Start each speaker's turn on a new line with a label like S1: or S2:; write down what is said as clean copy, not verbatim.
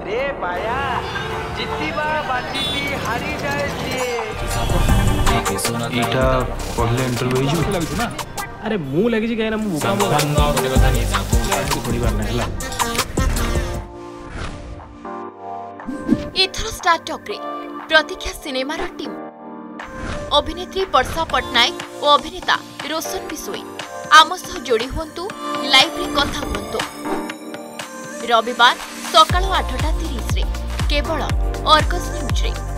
S1: रे पाया जितिबा बाजीबी हारी जाए सिए
S2: इटा पढ़ले इंटरव्यू ही
S3: लागु ना अरे मु लागि जे कायना मु बुका मो थोड़ी बार ना हला
S4: एथर स्टार्टअप रे प्रतीक्षा सिनेमा रो टीम अभिनेत्री वर्षा पटनायक और अभिनेता रोशन बिसोई आम सह जोड़ी हुंतु लाइव रे कथा हुंतु रविवार सकाळ 8:30 रे केवल अर्गस न्यूज रे।